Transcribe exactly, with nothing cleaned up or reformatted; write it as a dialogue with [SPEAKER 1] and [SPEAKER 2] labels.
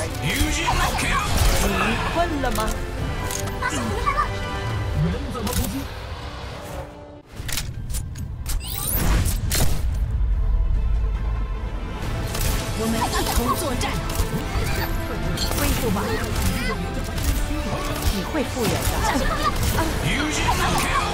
[SPEAKER 1] 你困了吗？
[SPEAKER 2] 发现敌人了！
[SPEAKER 3] 人怎么不进？
[SPEAKER 2] 我们一同作战。
[SPEAKER 1] 恢复吧，你会复原的。
[SPEAKER 2] 小心旁边！